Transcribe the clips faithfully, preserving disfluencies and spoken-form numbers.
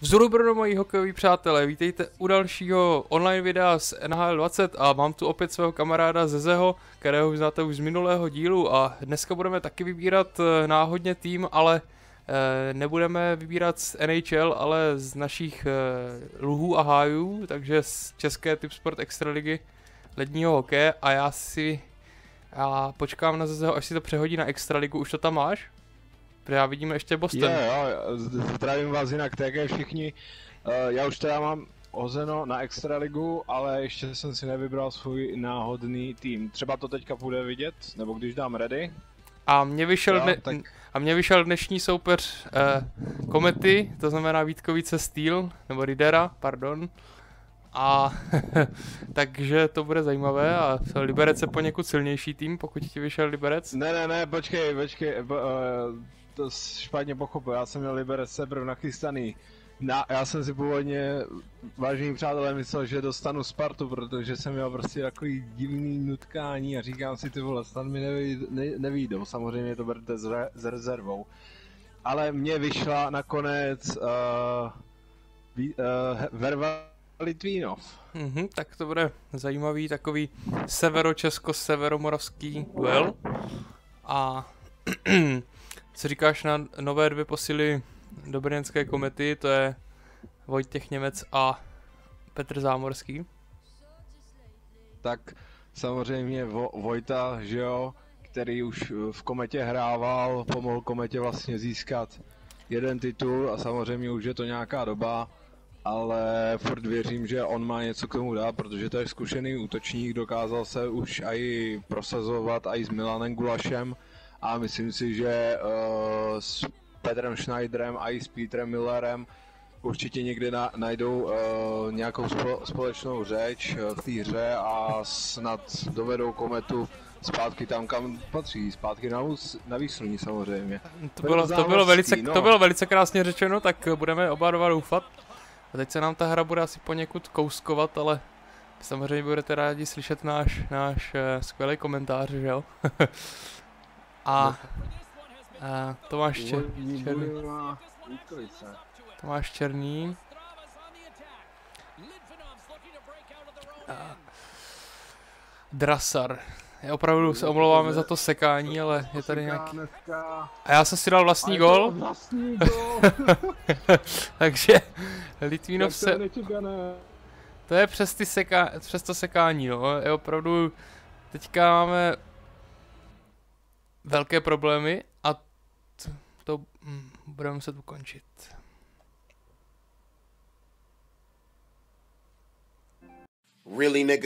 Vzoru Brno, moji hokejoví přátelé, vítejte u dalšího online videa z N H L dvacet a mám tu opět svého kamaráda Zezeho, kterého znáte už z minulého dílu a dneska budeme taky vybírat náhodně tým, ale e, nebudeme vybírat z N H L, ale z našich e, luhů a hájů, takže z české Tipsport Extraligy ledního hokeje a já si já počkám na Zezeho, až si to přehodí na Extraligu, už to tam máš? Protože já vidím ještě Boston. Je, jo, zdravím vás jinak také všichni. Uh, já už teda mám hozeno na Extraligu, ale ještě jsem si nevybral svůj náhodný tým. Třeba to teďka půjde vidět, nebo když dám ready. A mně vyšel, jo, dne, tak... a mně vyšel dnešní soupeř eh, Komety, to znamená Vítkovice Steel, nebo Ridera, pardon. A takže to bude zajímavé a Liberec je poněkud silnější tým, pokud ti vyšel Liberec. Ne, ne, ne, počkej, počkej, bo, uh, to špatně pochopil, já jsem měl Liberec teprve nachystaný. Na, já jsem si původně, vážení přátelé, myslel, že dostanu Spartu, protože jsem měl prostě takový divný nutkání a říkám si, ty vole, snad mi neví, ne, nevídou, samozřejmě to berte s, re, s rezervou. Ale mně vyšla nakonec uh, uh, Verva Litvínov. Mhm, tak to bude zajímavý takový severočesko-severomoravský duel. A co říkáš na nové dvě posily do brněnské Komety, to je Vojtěch Němec a Petr Zámorský. Tak samozřejmě Vo, Vojta, že jo, který už v Kometě hrával, pomohl Kometě vlastně získat jeden titul a samozřejmě už je to nějaká doba, ale furt věřím, že on má něco k tomu dát, protože to je zkušený útočník, dokázal se už i prosazovat i s Milanem Gulašem a myslím si, že uh, s Petrem Schneiderem a i s Petrem Millerem určitě někde na, najdou uh, nějakou spo, společnou řeč uh, v té hře a snad dovedou Kometu zpátky tam, kam patří, zpátky na, na výsluní samozřejmě. To bylo, to, bylo velice, no. to bylo velice krásně řečeno, tak budeme oba dva doufat. A teď se nám ta hra bude asi poněkud kouskovat, ale samozřejmě budete rádi slyšet náš, náš uh, skvělý komentář, že jo? a, a Tomáš Čer, Černý. Tomáš Černý. A Drasar. Já opravdu se omlouváme za to sekání, ale je tady nějaký... A já jsem si dal vlastní gól. Vlastní gól. Takže Litvínov se... To je přes, ty seka... přes to sekání, no. Je opravdu... Teďka máme velké problémy a to, to hm, budeme muset ukončit. Really, nigga?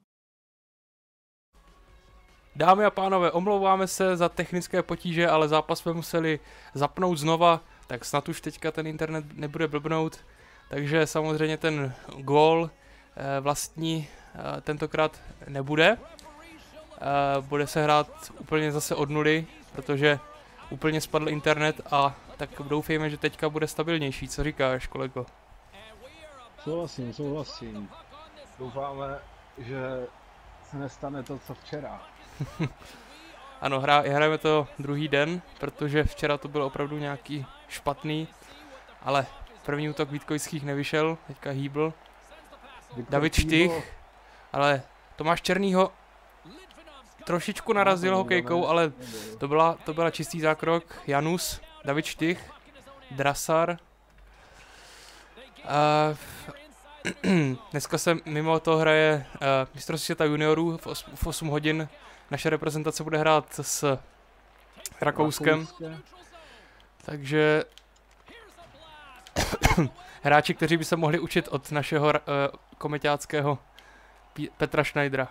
Dámy a pánové, omlouváme se za technické potíže, ale zápas jsme museli zapnout znova, tak snad už teďka ten internet nebude blbnout. Takže samozřejmě ten gól e, vlastní e, tentokrát nebude. E, bude se hrát úplně zase od nuly, protože úplně spadl internet a tak doufejme, že teďka bude stabilnější. Co říkáš, kolego? Souhlasím, souhlasím. Doufáme, že se nestane to, co včera. Ano, hra, hrajeme to druhý den, protože včera to bylo opravdu nějaký špatný, ale první útok Vítkovických nevyšel, teďka hýbl. David Štych, ale Tomáš Černýho trošičku narazil hokejkou, ale to byla, to byla čistý zákrok. Janus, David Štych, Drasar. Uh, dneska se mimo to hraje uh, mistrovství světa juniorů v, os, v osm hodin. Naše reprezentace bude hrát s Rakouskem. Takže hráči, kteří by se mohli učit od našeho uh, komeťáckého Petra Schneidera.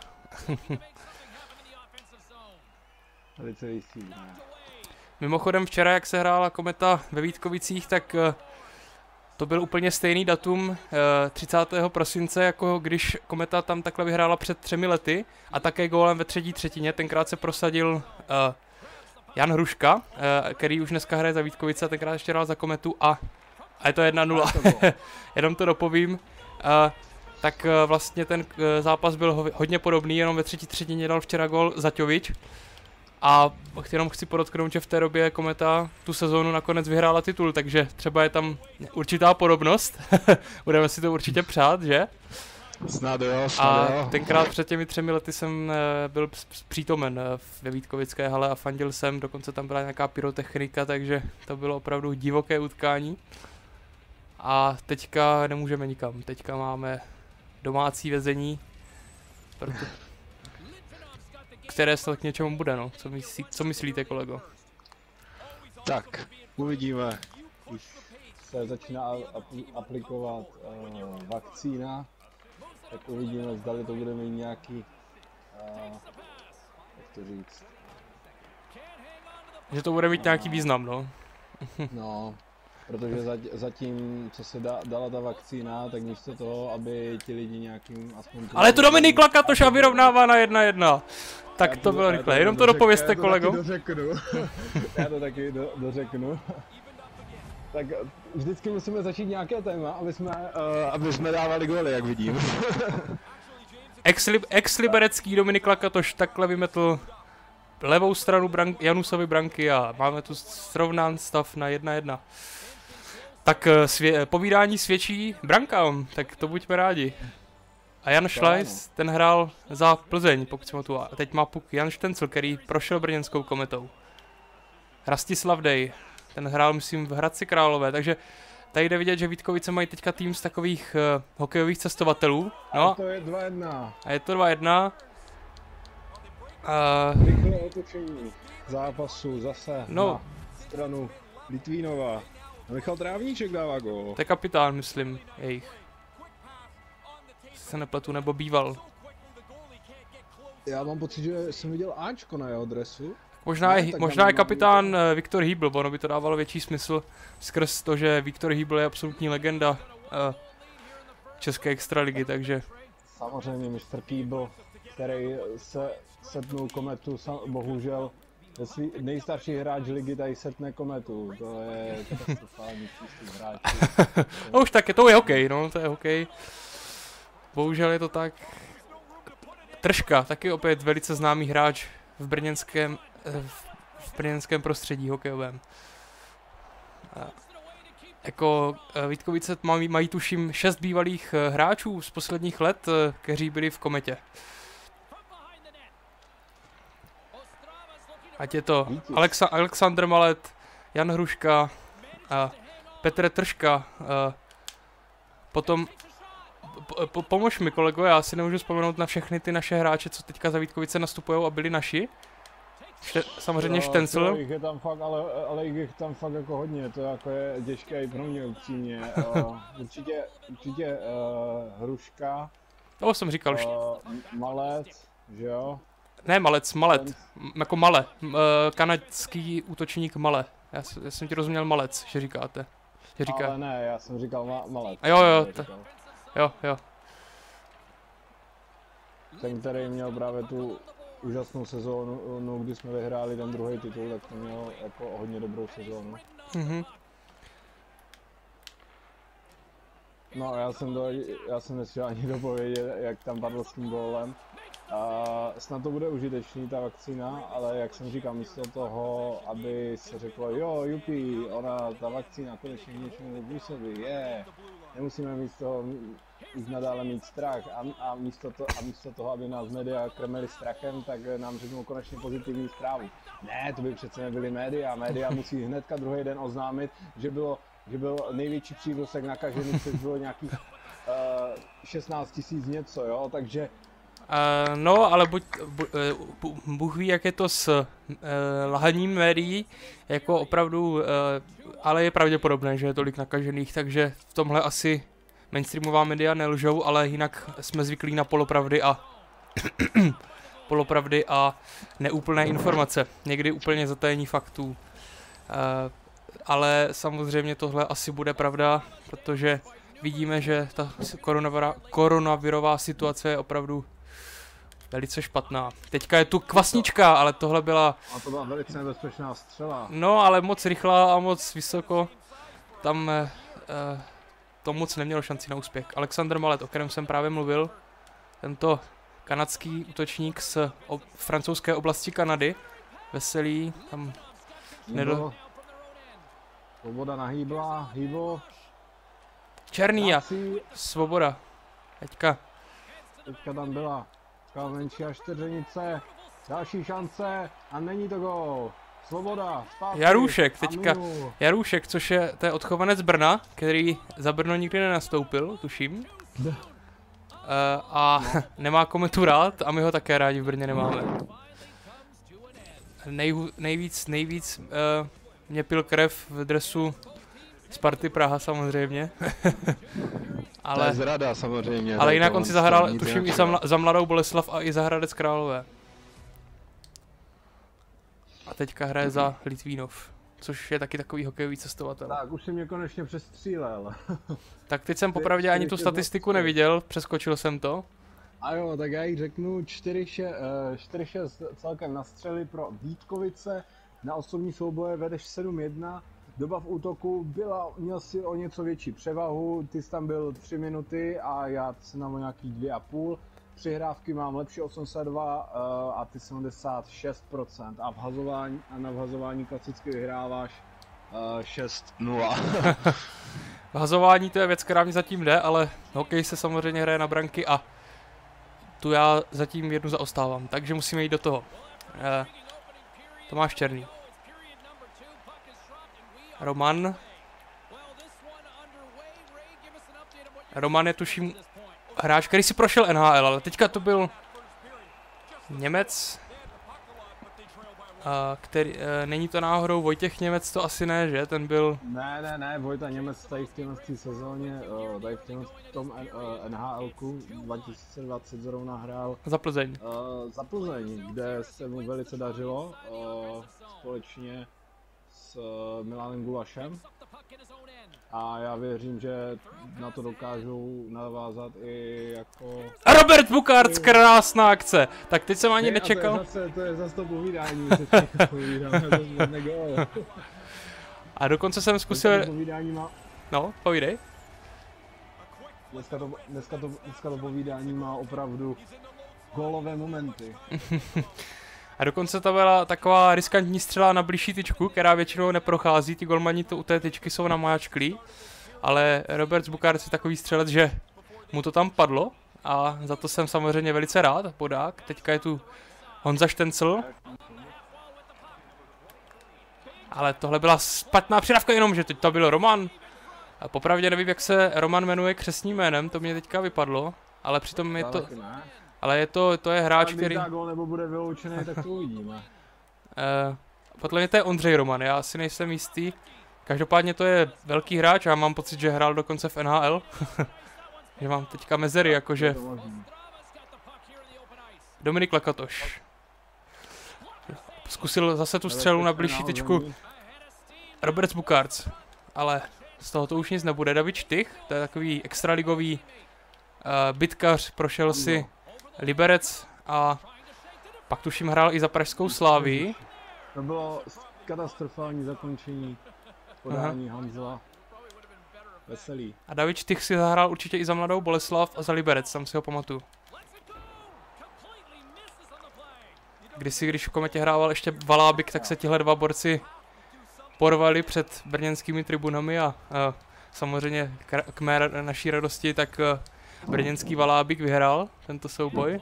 Mimochodem včera, jak se hrála Kometa ve Vítkovicích, tak uh, to byl úplně stejný datum uh, třicátého prosince, jako když Kometa tam takhle vyhrála před třemi lety a také gólem ve třetí třetině. Tenkrát se prosadil uh, Jan Hruška, uh, který už dneska hraje za Vítkovice a tenkrát ještě hrál za Kometu a, a je to jedna nula. Jenom to dopovím. Uh, tak uh, vlastně ten uh, zápas byl ho, hodně podobný, jenom ve třetí třetině dal včera gól Zaťovič. A jenom chci podotknout, že v té době Kometa tu sezónu nakonec vyhrála titul, takže třeba je tam určitá podobnost. Budeme si to určitě přát, že? Snad jo, snad A jo. tenkrát před těmi třemi lety jsem byl přítomen ve Vítkovické hale a fandil jsem, dokonce tam byla nějaká pyrotechnika, takže to bylo opravdu divoké utkání. A teďka nemůžeme nikam, teďka máme domácí vězení, proto, které snad k něčemu bude, no. Co, myslí, co myslíte, kolego? Tak, uvidíme. Už se začíná aplikovat uh, vakcína, tak uvidíme, zdali to bude mít nějaký, uh, jak to říct. Že to bude mít nějaký význam, no. No, protože zatím, co se da, dala ta vakcína, tak místo toho, aby ti lidi nějakým aspoň... Ale je to Dominik Lakatoš a vyrovnává na jedna jedna. Tak to bylo rychle, jenom to dopovězte, kolego. Já to taky do, dořeknu. Tak vždycky musíme začít nějaké téma, aby jsme, uh, Aby jsme dávali góly, jak vidím. Ex-li- ex-liberecký Dominik Lakatoš takhle vymetl levou stranu brank- Janusovy branky a máme tu srovnán stav na jedna jedna. Tak svě- povídání svědčí brankám, tak to buďme rádi. A Jan Šlajs, ten hrál za Plzeň, pokud jsem tu. A teď má puk Jan Štencl, který prošel brněnskou Kometou. Rastislav Dej, ten hrál, myslím, v Hradci Králové, takže tady jde vidět, že Vítkovice mají teďka tým z takových uh, hokejových cestovatelů. No. A to je dva jedna. A je to dva jedna. Uh, Rychlé otočení zápasu zase no. Na stranu Litvínova. A Michal Trávníček dává gól. To je kapitán, myslím, jejich. Se nepletu, nebo býval. Já mám pocit, že jsem viděl Ačko na jeho dresu. Možná, Ne, je, tak možná tam je mám kapitán vidět. uh, Viktor Hýbl, ono by to dávalo větší smysl skrz to, že Viktor Hýbl je absolutní legenda uh, české extraligy, takže... Samozřejmě mistr Kýbl, který se setnul Kometu, bohužel svý, nejstarší hráč ligy tady setne Kometu, to je katastrofální přístup hráčů. No už tak je, to je hokej, no, to je hokej. Bohužel je to tak. Tržka, taky opět velice známý hráč v brněnském, v brněnském prostředí hokejovém. A jako Vítkovice mají, mají tuším šest bývalých hráčů z posledních let, kteří byli v Kometě. Ať je to Alexa, Alexandr Malet, Jan Hruška, a Petr Tržka, a potom po, po, pomož mi, kolego, já si nemůžu vzpomenout na všechny ty naše hráče, co teďka za Vítkovice nastupují a byli naši. Šte, samozřejmě no, Štencl. Jich je tam fakt, ale, ale jich je tam fakt jako hodně, to jako je těžké i pro mě upřímně. uh, určitě, určitě uh, Hruška, Toho jsem říkal. uh, Malec, že jo? Ne Malec, Malet, M- jako Male, M- kanadský útočník Male. Já, s- já jsem ti rozuměl Malec, že říkáte. Že říká. Ale ne, já jsem říkal ma- Malec. A jo, jo, jsem ta- říkal. Jo, jo. Ten, který měl právě tu úžasnou sezónu, no, kdy jsme vyhráli ten druhý titul, tak to měl jako hodně dobrou sezónu. Mhm. No já jsem, do, já jsem nestihl ani dopovědět, jak tam padl s tím gólem. A snad to bude užitečný ta vakcína, ale jak jsem říkal, místo toho, aby se řeklo, jo, jupi, ona, ta vakcína konečně k něčemu působí, je, yeah. Nemusíme mít z toho už nadále mít strach a, a, místo to, a místo toho, aby nás média krmili strachem, tak nám řeknou konečně pozitivní zprávu. Ne, to by přece nebyly média, média musí hnedka druhý den oznámit, že bylo, že byl největší přírůstek nakažených, což bylo nějakých uh, šestnáct tisíc něco, jo, takže Uh, no, ale buď, bu, uh, Bůh ví, jak je to s uh, lhaním médií, jako opravdu, uh, ale je pravděpodobné, že je tolik nakažených, takže v tomhle asi mainstreamová média nelžou, ale jinak jsme zvyklí na polopravdy a polopravdy a neúplné informace, někdy úplně zatajení faktů. Uh, ale samozřejmě tohle asi bude pravda, protože vidíme, že ta koronavirová situace je opravdu velice špatná. Teďka je tu kvasnička, ale tohle byla... A to byla velice nebezpečná střela. No, ale moc rychlá a moc vysoko. Tam eh, to moc nemělo šanci na úspěch. Alexandr Malet, o kterém jsem právě mluvil, tento kanadský útočník z o, francouzské oblasti Kanady, Veselý, tam nedl... Svoboda nahýbla, hýblo. Černý a Svoboda. Teďka. Teďka tam byla menší a čtyřenice. Další šance a není to gól. Svoboda, zpátky. Jaroušek, teďka. Jaroušek, což je, to je odchovanec Brna, který za Brno nikdy nenastoupil, tuším. Uh, a no. Nemá kometu rád a my ho také rádi v Brně nemáme. Nejhu, nejvíc, nejvíc uh, mě pil krev v dresu Sparty Praha samozřejmě. Ale, to je zrada samozřejmě. Ale jinak on si zahrál, tuším, i za, mla, za Mladou Boleslav a i za Hradec Králové. A teďka hraje za Litvínov, což je taky takový hokejový cestovatel. Tak, už si mě konečně přestřílel. Tak teď jsem popravdě ani tu statistiku neviděl, přeskočil jsem to. A jo, tak já jí řeknu čtyři šest celkem na střely pro Vítkovice, na osobní souboje vedeš sedm jedna, doba v útoku byla, měl si o něco větší převahu, ty jsi tam byl tři minuty a já jsem tam o nějakých dvě a půl. Přihrávky mám lepší osmdesát dva uh, a ty sedmdesát šest procent a, vhazování, a na vhazování klasicky vyhráváš uh, šest nula. Vhazování to je věc, která mi zatím jde, ale hokej se samozřejmě hraje na branky a tu já zatím jednu zaostávám, takže musíme jít do toho. Uh, Tomáš Černý. Roman. Roman je tuším hráč, který si prošel N H L, ale teďka to byl Němec, a který, e, není to náhodou Vojtěch Němec, to asi ne, že? Ten byl... Ne, ne, ne, Vojta Němec tady v téhle sezóně, tady v tom N H L ku dva tisíce dvacet zrovna hrál za Plzeň. Uh, za Plzeň, kde se mu velice dařilo, uh, společně s uh, Milanem Gulašem. A já věřím, že na to dokážou navázat i jako... A Robert Bukarc, krásná akce! Tak teď jsem ani ne, nečekal. A to je zase, to je zase to povídání, že povídáme, to A dokonce jsem zkusil... To povídání má... No, povídej. Dneska to, dneska, to, dneska to povídání má opravdu gólové momenty. A dokonce to byla taková riskantní střela na blížší tyčku, která většinou neprochází, ty golmani to u té tyčky jsou namáčklí. Ale Robert Bukarc je takový střelec, že mu to tam padlo a za to jsem samozřejmě velice rád, podák. Teďka je tu Honza Štencl. Ale tohle byla špatná přidávka, jenom že teď to byl Roman. A popravdě nevím, jak se Roman jmenuje křestním jménem, to mě teďka vypadlo, ale přitom je to... Ale je to, to je hráč, který... Když gól nebo bude vyloučený, tak to uvidíme. Uh, podle mě to je Ondřej Roman, já si nejsem jistý. Každopádně to je velký hráč, já mám pocit, že hrál dokonce v N H L. Že mám teďka mezery, jakože... Dominik Lekatoš. Zkusil zase tu střelu na blížší tyčku Robert Bukarc, ale z toho to už nic nebude. David Štych, to je takový extraligový uh, bitkař, prošel si Liberec a pak tuším hrál i za pražskou Slávii. To bylo katastrofální zakončení podání Aha. Hanzela. Veselý. A David Štych si zahrál určitě i za Mladou Boleslav a za Liberec, tam si ho pamatuju. Kdysi, když v Kometě hrával ještě Valábik, tak se tihle dva borci porvali před brněnskými tribunami a, a samozřejmě k, k mé naší radosti, tak a, brněnský Valábik vyhrál tento souboj.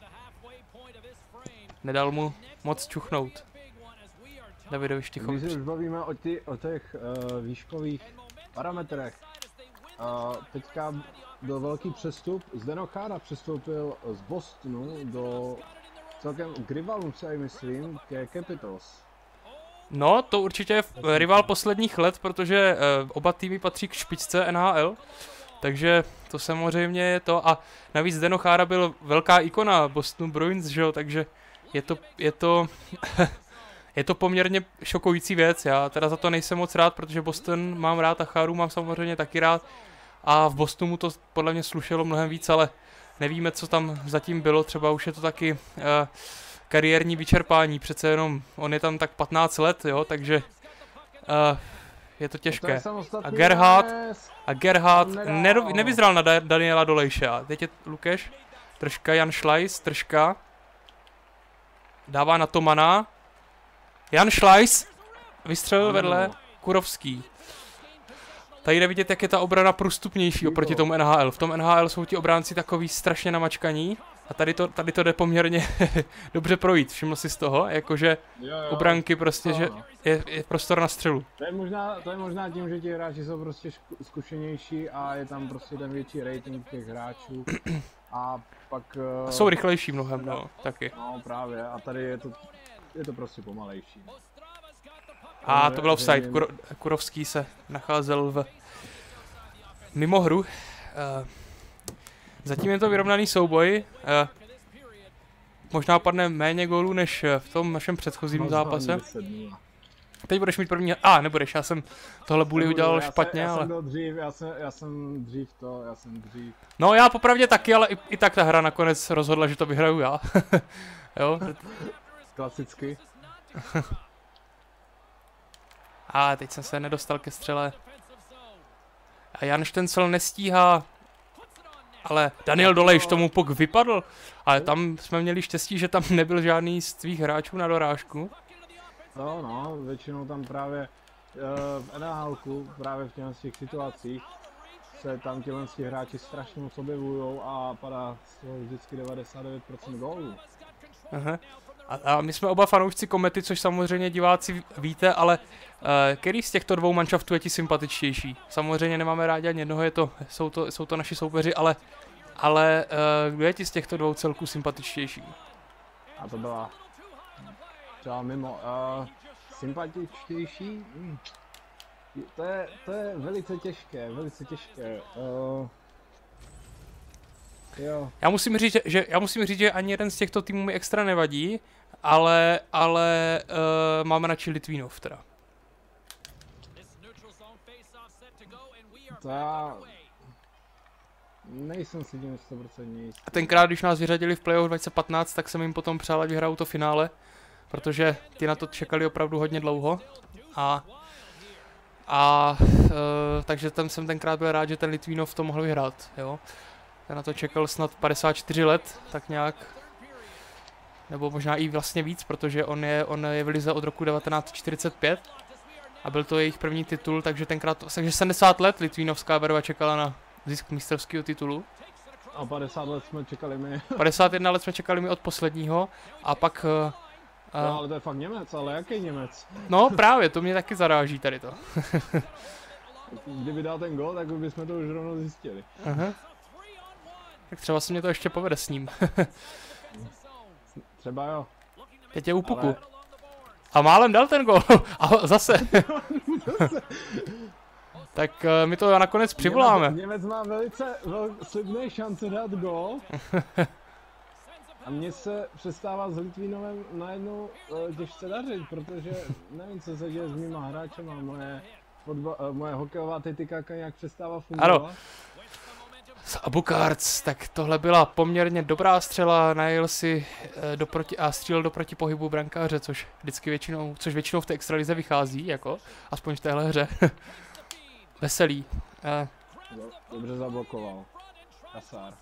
Nedal mu moc čuchnout Davidovi Štychovi. Když se už bavíme o, ty, o těch uh, výškových parametrech, uh, teďka byl velký přestup, Zdeno Chára přestoupil z Bostonu do celkem k rivalům, si myslím, ke Capitals. No, to určitě je rival posledních let, protože uh, oba týmy patří k špičce N H L. Takže to samozřejmě je to. A navíc Zdeno Chára byl velká ikona Boston Bruins, že jo, takže je to, je to, je to poměrně šokující věc. Já teda za to nejsem moc rád, protože Boston mám rád a Cháru mám samozřejmě taky rád. A v Bostonu to podle mě slušelo mnohem víc, ale nevíme, co tam zatím bylo. Třeba už je to taky uh, kariérní vyčerpání, přece jenom on je tam tak patnáct let, jo, takže uh, je to těžké. A Gerhard, a Gerhard nevyzral na Daniela Dolejše. A teď je Lukeš, držka Jan Šlajs, držka. Dává na Tomana. Jan Schleiss vystřelil Ano. vedle Kurovský. Tady jde vidět, jak je ta obrana průstupnější oproti tomu N H L. V tom N H L jsou ti obránci takový strašně namačkaní. A tady to, tady to jde poměrně dobře projít. Všiml jsi z toho? Jakože Jo, jo. obranky prostě, No, že no. je, je prostor na střelu. To je, možná, to je možná tím, že ti hráči jsou prostě šku- zkušenější a je tam prostě ten větší rating těch hráčů. A pak... A Uh, jsou rychlejší mnohem, no, taky. No právě, a tady je to, je to prostě pomalejší. A to byl offside. Kuro, Kurovský se nacházel v mimo hru. Uh, zatím je to vyrovnaný souboj. Uh, možná padne méně gólů než v tom našem předchozím zápase. Teď budeš mít první... A, ah, nebudeš, já jsem tohle bully udělal já špatně, jsem, já ale... jsem byl dřív, já jsem, já jsem dřív to, já jsem dřív. No já popravdě taky, ale i, i tak ta hra nakonec rozhodla, že to vyhraju já. Jo? Klasicky. A teď jsem se nedostal ke střele. A Jan Štencel nestíhá. Ale Daniel Dolejš tomu puk vypadl. Ale tam jsme měli štěstí, že tam nebyl žádný z tvých hráčů na dorážku. No, no, většinou tam právě uh, v N H L ku, právě v těchto těch situacích se tam těhle hráči strašně moc objevujou a padá z toho vždycky devadesát devět procent gólů. Aha. A, a my jsme oba fanoušci Komety, což samozřejmě diváci víte, ale uh, který z těchto dvou manšaftů je ti sympatičtější? Samozřejmě nemáme rádi ani jednoho, je to, jsou, to, jsou to naši soupeři, ale, ale uh, kdo je ti z těchto dvou celků sympatičtější? A to byla třeba mimo uh, sympatičtější? Hmm. To je, to je velice těžké, velice těžké. Uh, jo. Já musím říct, že, já musím říct, že ani jeden z těchto týmů mi extra nevadí, ale, ale uh, máme radši Litvínov teda. To já nejsem si tím sto procent jistý. A tenkrát, když nás vyřadili v playoff dva tisíce patnáct, tak jsem jim potom přál, ať vyhrajou to finále, protože ty na to čekali opravdu hodně dlouho. A, a uh, takže tam jsem tenkrát byl rád, že ten Litvínov to mohl vyhrát, jo. Ten na to čekal snad padesát čtyři let, tak nějak. Nebo možná i vlastně víc, protože on je, on je v lize od roku devatenáct set čtyřicet pět. A byl to jejich první titul, takže tenkrát, takže sedmdesát let Litvínovská barva čekala na zisk mistrovského titulu. A padesát let jsme čekali my. padesát jedna let jsme čekali my od posledního a pak... Uh, No, ale to je fakt Němec, ale jaký Němec? No právě, to mě taky zaráží tady to. Kdyby dal ten gól, tak bychom to už rovnou zjistili. Aha. Tak třeba se mě to ještě povede s ním. Třeba jo. Teď je u puku. Ale... A málem dal ten gól. A zase. Tak uh, my to nakonec přivoláme. Němec, Němec má velice vel, slibné šance dát gól. A mně se přestává s Litvínovem najednou uh, těžce dařit, protože nevím, co se děje s mýma hráčema. Moje, fotba, uh, moje hokejová tytikáka nějak přestává fungovat. Ano. A Bukarc, tak tohle byla poměrně dobrá střela, najel si e, do proti, a střílel do protipohybu brankáře, což vždycky většinou, což většinou v té extralize vychází, jako, aspoň v téhle hře. Veselý. E. Dobře zablokoval. Kasár.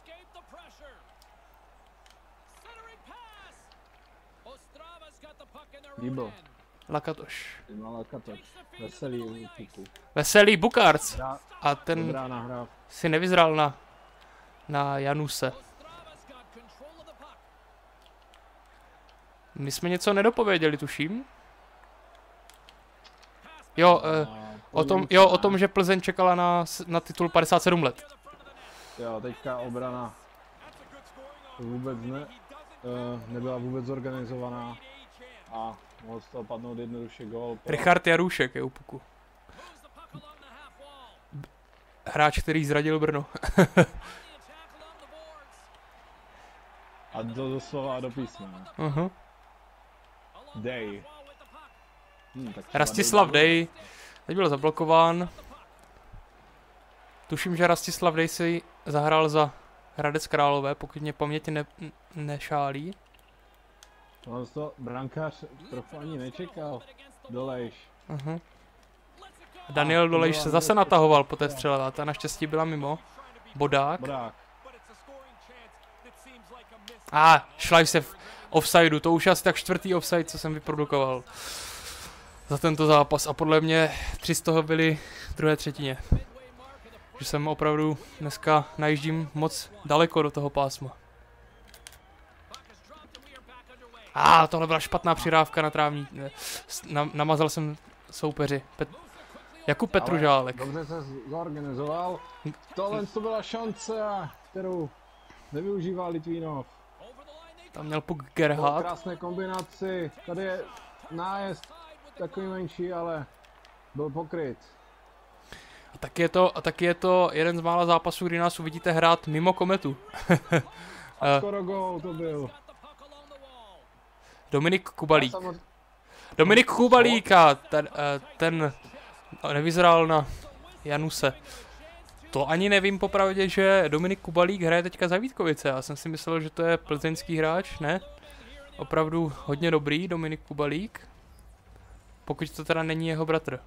Líbil. Lakatoš. Lakatoš. Veselý puku. Veselý Bukarc. A ten Dobrá nahrávka. si nevyzral na, na Januse. My jsme něco nedopověděli, tuším. Jo, eh, o tom, jo, o tom, že Plzeň čekala na, na titul padesát sedm let. Jo, teďka obrana vůbec ne, uh, nebyla vůbec zorganizovaná a mohl z toho padnout jednoduše gól. Richard Jarušek je u puku. Hráč, který zradil Brno. A to doslova a do písmene. Uh-huh. Dej. Hm, Rastislav Dej. Teď byl zablokován. Tuším, že Rastislav Dej si zahrál za Hradec Králové, pokud mě paměť ne, nešálí. On to brankář trochu ani nečekal. Dolejš. Uh-huh. Daniel Dolejš se zase natahoval po té střele, a ta naštěstí byla mimo. Bodák. Bodák. A ah, Schleiss je v offsideu, to už je asi tak čtvrtý offside, co jsem vyprodukoval. za tento zápas a podle mě tři z toho byly v druhé třetině. Že jsem opravdu dneska najíždím moc daleko do toho pásma. A ah, tohle byla špatná přirávka na trávník. Na, namazal jsem soupeři. Pet, Jakub Petružálek. Dobře se zorganizoval. Tohle to byla šance, kterou nevyužíval Litvínov. Tam měl puk Gerhard. Krásné kombinaci. Tady je nájezd takový menší, ale byl pokryt. A taky je to, a taky je to jeden z mála zápasů, kdy nás uvidíte hrát mimo kometu. A skoro gól to byl. Dominik Kubalík. Dominik Kubalíka, ten, ten nevyzrál na Januse. To ani nevím popravdě, že Dominik Kubalík hraje teďka za Vítkovice. Já jsem si myslel, že to je plzeňský hráč, ne? Opravdu hodně dobrý Dominik Kubalík. Pokud to teda není jeho bratr.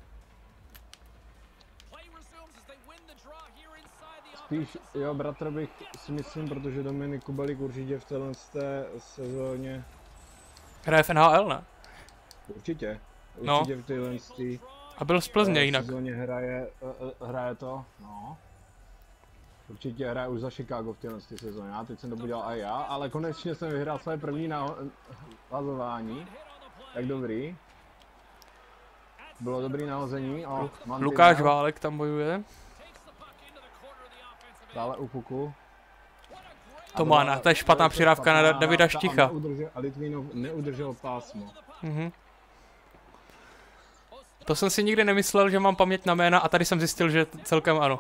Spíš jo, bratr bych si myslím, protože Dominik Kubalík určitě v téhle sezóně... Hraje v N H L, ne? Určitě. No. Určitě v téhle A byl z Plzně jinak. sezóně hraje, hraje to, no. Určitě hraje už za Chicago v téhle sezóně, já teď jsem to udělal i já, ale konečně jsem vyhrál své první nahazování. Tak dobrý. Bylo dobrý nahození. O, Lukáš Válek tam bojuje. Dále u puku. To má, na, to je špatná přirávka na Davida Šticha. A Litvínov neudržel pásmo. Mhm. To jsem si nikdy nemyslel, že mám paměť na jména a tady jsem zjistil, že celkem ano.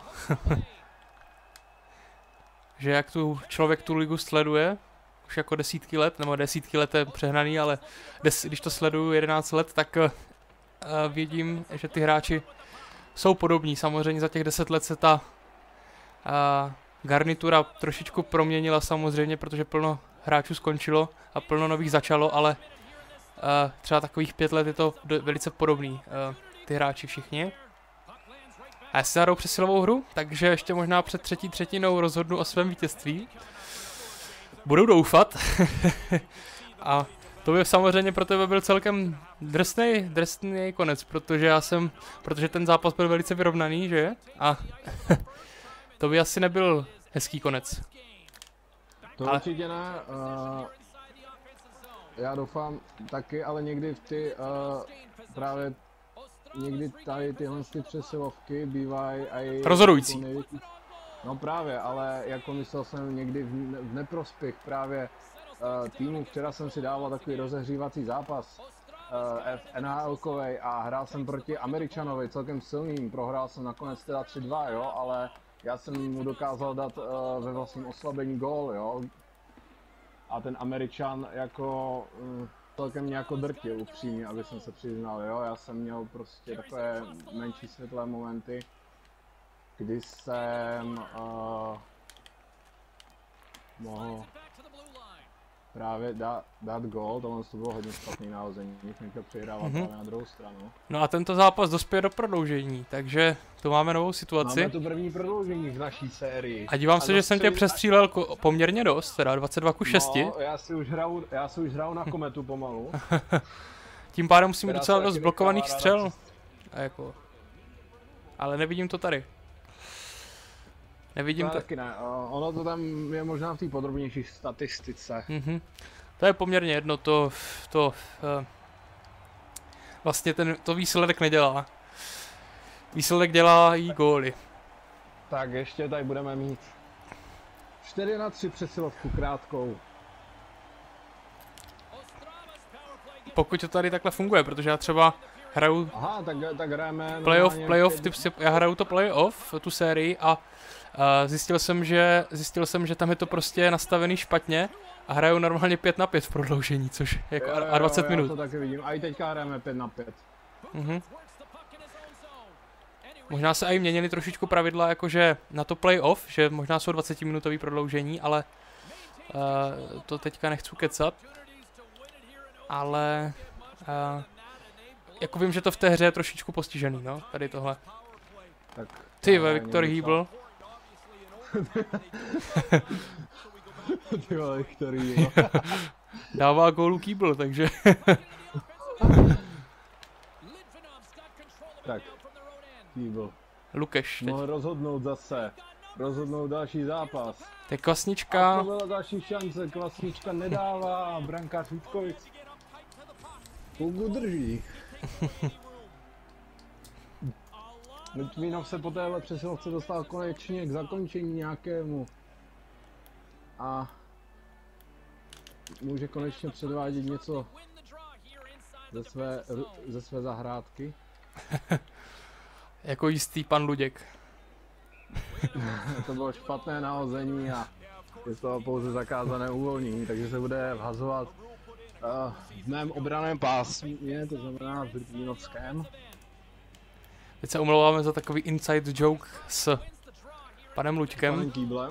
Že jak tu člověk tu ligu sleduje, už jako desítky let, nebo desítky let je přehnaný, ale des, když to sleduju jedenáct let, tak uh, vidím, že ty hráči jsou podobní. Samozřejmě za těch deset let se ta uh, garnitura trošičku proměnila samozřejmě, protože plno hráčů skončilo a plno nových začalo, ale uh, třeba takových pět let je to velice podobný, uh, ty hráči všichni. A jestli hrajou přesilovou hru, takže ještě možná před třetí třetinou rozhodnu o svém vítězství. Budu doufat. A to by samozřejmě pro tebe byl celkem drsnej, drsnej konec, protože já jsem, protože ten zápas byl velice vyrovnaný, že? A to by asi nebyl hezký konec. To ale... určitě ne. Uh, já doufám taky, ale někdy v ty uh, právě někdy tady tyhle ty přesilovky bývají i rozhodující. Největší... No právě, ale jako myslel jsem někdy v, ne v neprospěch právě uh, týmu. Včera jsem si dával takový rozehřívací zápas uh, N H L-kovej a hrál jsem proti Američanovi, celkem silným. Prohrál jsem nakonec teda tři dva, jo, ale já jsem mu dokázal dát uh, ve vlastním oslabení gól, jo. A ten Američan jako uh, celkem mě jako drtil upřímně, aby jsem se přiznal, jo. Já jsem měl prostě takové menší světlé momenty, kdy jsem uh, mohl právě dát, dát gól, tohle to bylo hodně špatný nahození, když jsem chtěl přihrávat mm-hmm. právě na druhou stranu. No a tento zápas dospěje do prodloužení, takže tu máme novou situaci. Máme tu první prodloužení v naší sérii. A dívám a se, že jsem tě přestřílel poměrně dost, teda dvacet dva ku šesti. No, já si už hraju, já si už hraju na kometu pomalu. Tím pádem musím mít docela dost blokovaných střel. A jako... Ale nevidím to tady. Nevidím to. Taky ne, ono to tam je možná v té podrobnější statistice. Mhm. To je poměrně jedno, to, to uh, vlastně ten, to výsledek nedělá. Výsledek dělá i góly. Tak ještě tady budeme mít čtyři na tři přesilovku krátkou. Pokud to tady takhle funguje, protože já třeba hraju Aha, tak, tak hrajeme playoff, playoff, ty, já hraju to playoff, tu sérii a uh, zjistil jsem, že zjistil jsem, že tam je to prostě nastavený špatně a hraju normálně pět na pět v prodloužení, což jako jo, jo, a dvacet jo, minut. Já to taky vidím, a i teďka hrajeme pět na pět. Mhm. Možná se i měnily trošičku pravidla, jakože na to playoff, že možná jsou dvacetiminutový prodloužení, ale uh, to teďka nechci kecat. Ale uh, jako vím, že to v té hře je trošičku postižený, no, tady tohle. Tak, ty ve, Viktor Hýbl. Ty vole, Viktor Hýbl. Dává gólu Kýbl, takže... Tak, Kýbl. Lukeš teď. Mohl rozhodnout zase. Rozhodnout další zápas. To je A Kvasnička. to byla další šance, Kvasnička nedává, brankář Vítkovic. Půlku drží. Litvínov se po téhle přesilovce dostal konečně k zakončení nějakému. A může konečně předvádět něco ze své, ze své zahrádky. Jako jistý pan Luděk. To bylo špatné nahození a je to pouze zakázané uvolnění, takže se bude vhazovat uh, v mém obraném pásmě, to znamená v Litvínovském. Teď se omlouváme za takový inside joke s panem Luďkem. Panem Kýblem.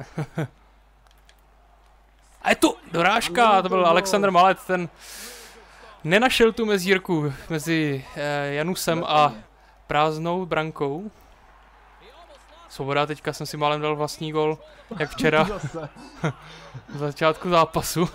A je tu dorážka, to byl Alexander Malec, ten nenašel tu mezírku mezi eh, Janusem a prázdnou brankou. Svoboda, teďka jsem si málem dal vlastní gol, jak včera v začátku zápasu.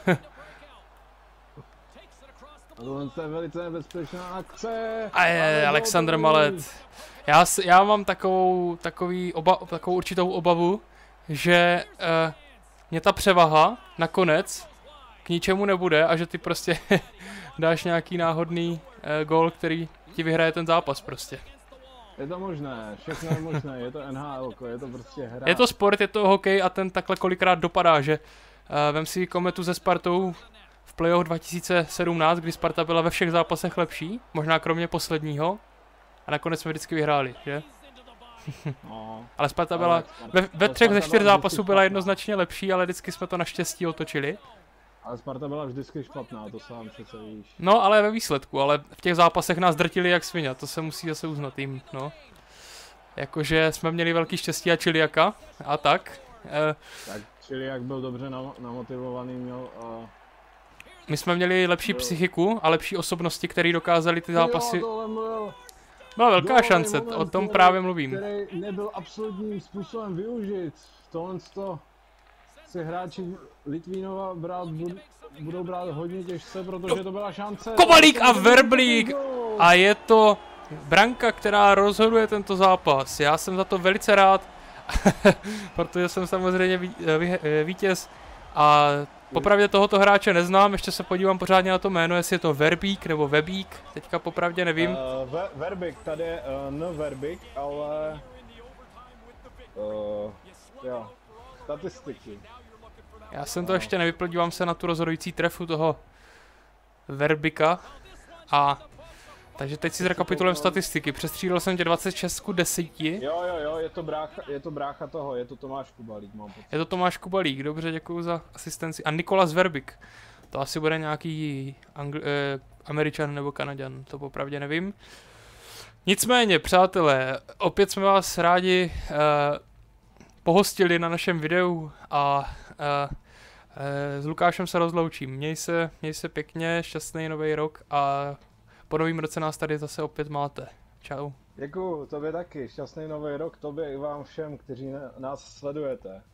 A tohle je velice nebezpečná akce. A je Alexander Malec. Já, já mám takovou, takový oba, takovou určitou obavu, že uh, mě ta převaha nakonec k ničemu nebude a že ty prostě dáš nějaký náhodný uh, gól, který ti vyhraje ten zápas prostě. Je to možné, všechno je možné, je to N H L, je to prostě hra. Je to sport, je to hokej a ten takhle kolikrát dopadá, že uh, vem si kometu se Spartou v playoff dva tisíce sedmnáct, kdy Sparta byla ve všech zápasech lepší, možná kromě posledního, a nakonec jsme vždycky vyhráli, že? No, ale Sparta byla, ve, ve třech ze čtyř zápasů byla jednoznačně lepší, ale vždycky jsme to naštěstí otočili. Ale Sparta byla vždycky špatná, to sám přece víš. No, ale ve výsledku, ale v těch zápasech nás drtili jak svině, to se musí zase uznat jim, no. Jakože jsme měli velký štěstí a Čiliaka a tak. E, tak Čiliak byl dobře nam, namotivovaný, měl... Uh... My jsme měli lepší psychiku a lepší osobnosti, které dokázali ty zápasy... Jo, byla velká šance, moment, o tom který, právě mluvím. Který nebyl absolutním způsobem využit. Tohle to si hráči Litvínova brát, budou brát hodně těžce, protože to byla šance. Kovalík a Verblík! A je to branka, která rozhoduje tento zápas. Já jsem za to velice rád, protože jsem samozřejmě ví, ví, vítěz a popravdě tohoto hráče neznám, ještě se podívám pořádně na to jméno, jestli je to Verbík nebo Webík, teďka popravdě nevím. Uh, ve, Verbík, tady je uh, N Verbík, ale... Uh, jo, statistiky. Já jsem to ještě nevypl, dívám se na tu rozhodující trefu toho Verbika a... Takže teď si zrekapitulujeme statistiky, přestřídal jsem tě dvacet šest ku deseti. Jo, jo, jo, je to brácha, je to brácha toho, je to Tomáš Kubalík, mám pocit. Je to Tomáš Kubalík, dobře, děkuju za asistenci. A Nikolas Verbik, to asi bude nějaký Angl- eh, Američan nebo Kanaďan, to popravdě nevím. Nicméně, přátelé, opět jsme vás rádi eh, pohostili na našem videu a eh, eh, s Lukášem se rozloučím. Měj se, měj se pěkně, šťastný nový rok a po novým roce nás tady zase opět máte. Čau. Děkuju, tobě taky. Šťastný nový rok tobě i vám všem, kteří nás sledujete.